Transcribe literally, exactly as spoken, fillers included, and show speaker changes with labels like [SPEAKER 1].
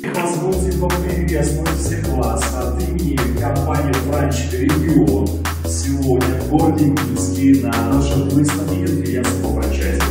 [SPEAKER 1] Позвольте поприветствовать всех вас от имени компании «Франчик Регион». Сегодня в городе Минске на нашей выставке конференции по франчайзингу.